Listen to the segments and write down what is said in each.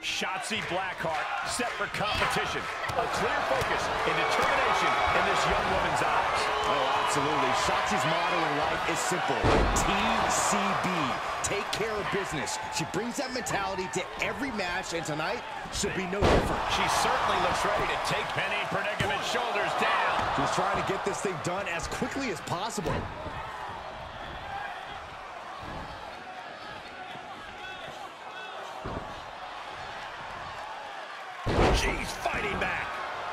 Shotzi Blackheart set for competition. A clear focus and determination in this young woman's eyes. Oh, absolutely. Shotzi's motto in life is simple. TCB. Take care of business. She brings that mentality to every match, and tonight should be no different. She certainly looks ready to take Penny Predicament shoulders down. She's trying to get this thing done as quickly as possible. She's fighting back.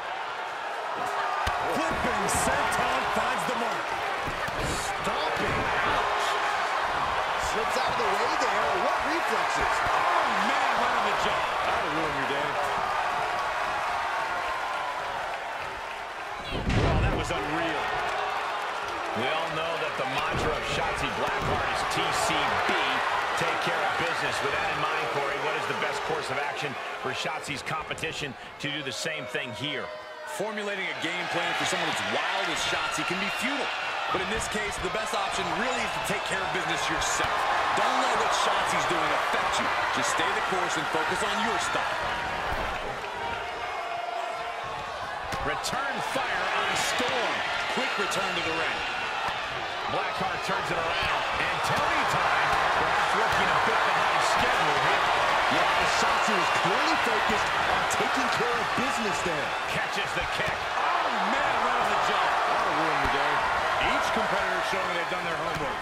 Flipping senton finds the mark. Stomping. Ouch. Slips out of the way there. What reflexes? Oh, man, right on the jaw. That'll ruin your day. Well, that was unreal. We all know that the mantra of Shotzi Blackheart is TCB. Take care of business. With that in mind, Corey, what is the best course of action for Shotzi's competition to do the same thing here? Formulating a game plan for someone as wild as Shotzi can be futile. But in this case, the best option really is to take care of business yourself. Don't let what Shotzi's doing affect you. Just stay the course and focus on your style. Return fire on Storm. Quick return to the ring. Blackheart turns it around. And Tony time. Perhaps working a bit behind schedule here. Yeah, Shotzi was clearly focused on taking care of business there. Catches the kick. Oh, man, right on the jaw. That'll ruin your day. Each competitor showing they've done their homework.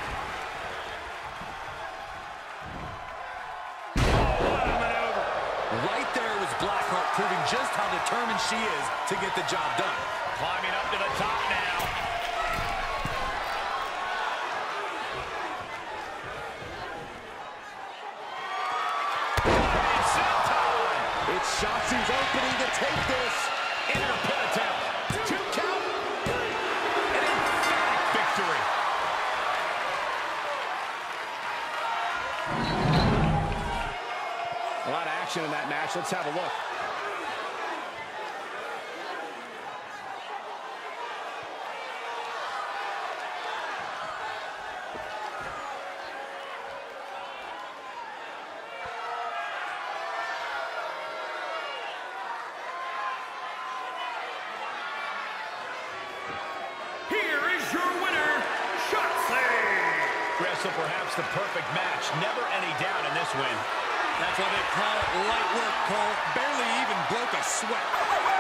Oh, what a maneuver. Right there was Blackheart proving just how determined she is to get the job done. Climbing up to the top now. It's Shotzi's opening to take this. Into the pin attempt. 2 count. An emphatic victory. A lot of action in that match. Let's have a look. So perhaps the perfect match. Never any doubt in this win. That's why they call it light work, Cole. Barely even broke a sweat.